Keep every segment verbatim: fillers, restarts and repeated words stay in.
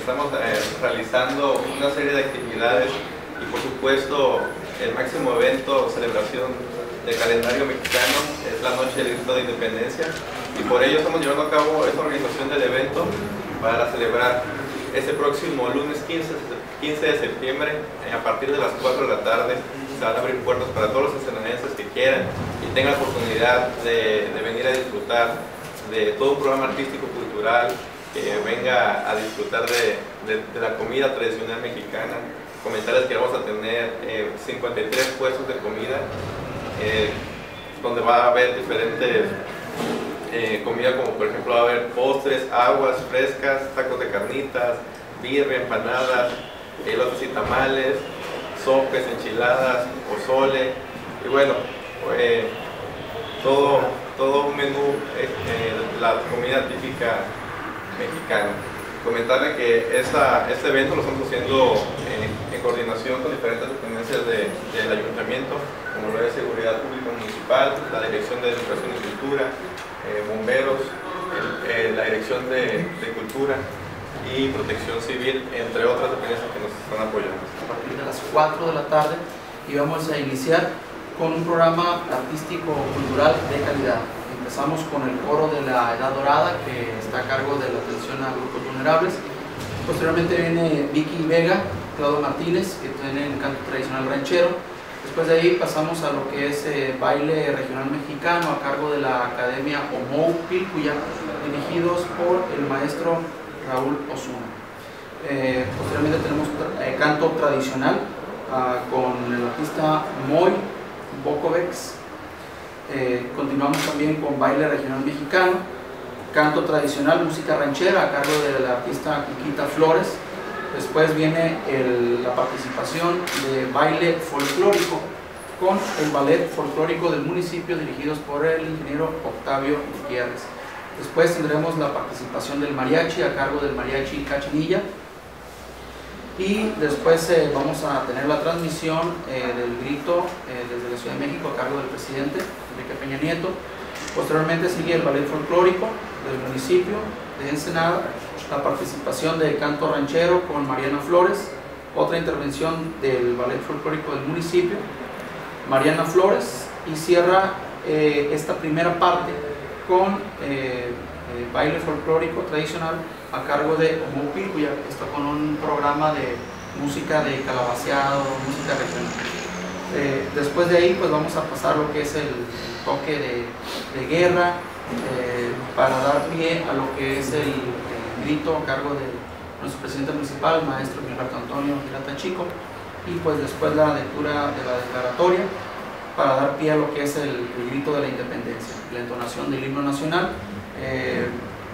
estamos eh, realizando una serie de actividades y por supuesto el máximo evento, celebración del calendario mexicano es la Noche del Grito de Independencia, y por ello estamos llevando a cabo esta organización del evento para celebrar este próximo lunes quince de septiembre, eh, a partir de las cuatro de la tarde. Se van a abrir puertas para todos los ensenadinenses que quieran y tengan la oportunidad de, de venir a disfrutar de todo un programa artístico cultural, que venga a disfrutar de, de, de la comida tradicional mexicana. Comentarles que vamos a tener eh, cincuenta y tres puestos de comida, eh, donde va a haber diferentes eh, comida, como por ejemplo va a haber postres, aguas frescas, tacos de carnitas, birria, empanadas, elotes y tamales, sopes, enchiladas, pozole, y bueno, pues, todo, todo un menú, eh, la comida típica mexicana. Comentarle que esta, este evento lo estamos haciendo en, en coordinación con diferentes dependencias de, del ayuntamiento, como lo es Seguridad Pública Municipal, la Dirección de Educación y Cultura, eh, Bomberos, el, eh, la Dirección de, de Cultura y Protección Civil, entre otras dependencias que nos están apoyando. A partir de las cuatro de la tarde, y vamos a iniciar con un programa artístico-cultural de calidad. Empezamos con el coro de la Edad Dorada, que está a cargo de la atención a grupos vulnerables. Posteriormente viene Vicky Vega, Claudio Martínez, que tienen canto tradicional ranchero. Después de ahí pasamos a lo que es eh, baile regional mexicano, a cargo de la Academia Omou Pilcuya, dirigidos por el maestro Raúl Osuna. Eh, posteriormente tenemos eh, canto tradicional uh, con el artista Moy Bokovex. Eh, continuamos también con baile regional mexicano, canto tradicional, música ranchera a cargo de la artista Quiquita Flores. Después viene el, la participación de baile folclórico con el ballet folclórico del municipio, dirigidos por el ingeniero Octavio Gutiérrez. Después tendremos la participación del mariachi a cargo del mariachi Cachinilla, y después eh, vamos a tener la transmisión eh, del grito eh, desde la Ciudad de México a cargo del presidente Enrique Peña Nieto. Posteriormente sigue el ballet folclórico del municipio de Ensenada, la participación de canto ranchero con Mariana Flores, otra intervención del ballet folclórico del municipio, Mariana Flores, y cierra eh, esta primera parte con eh, eh, baile folclórico tradicional a cargo de Omou Pilcuya, que está con un programa de música de calabaceado, música regional. Eh, después de ahí pues vamos a pasar lo que es el toque de, de guerra, eh, para dar pie a lo que es el, el grito a cargo de nuestro presidente municipal, maestro Gilberto Antonio Girata Chico, y pues después la lectura de la declaratoria para dar pie a lo que es el, el grito de la independencia, la entonación del himno nacional, eh,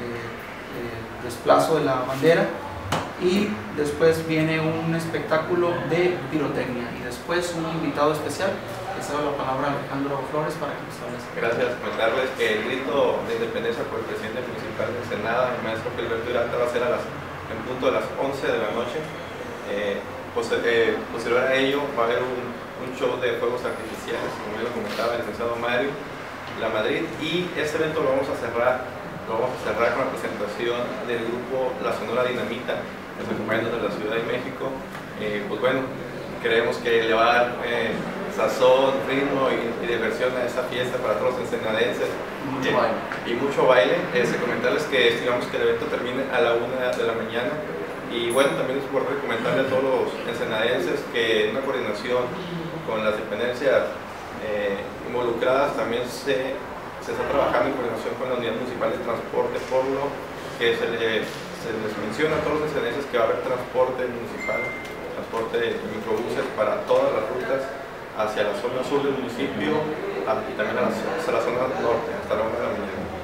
desplazo de la bandera, y después viene un espectáculo de pirotecnia, y después un invitado especial, que sabe la palabra Alejandro Flores para que nos hables. Gracias. Comentarles que el grito de independencia por el presidente municipal de Ensenada, el maestro Gilberto Girata, va a ser a las, en punto de las once de la noche. Eh, pues, eh, posterior a ello va a haber un, un show de fuegos artificiales, como ya lo comentaba el licenciado Mario La Madrid, y este evento lo vamos a cerrar Lo vamos a cerrar con la presentación del grupo La Sonora Dinamita, que nos acompaña desde la Ciudad de México. Eh, pues bueno, creemos que le va a dar eh, sazón, ritmo y, y diversión a esta fiesta para todos los ensenadenses. Mucho eh, baile. Y mucho baile. Eh, comentarles que estimamos que el evento termine a la una de la mañana. Y bueno, también es importante comentarle a todos los ensenadenses que en una coordinación con las dependencias eh, involucradas también se se está trabajando en coordinación con la Unidad Municipal de Transporte, por lo que se, le, se les menciona a todos los ensenadenses que va a haber transporte municipal, transporte de microbuses para todas las rutas hacia la zona sur del municipio y también a la, hacia la zona norte, hasta la una de la mañana.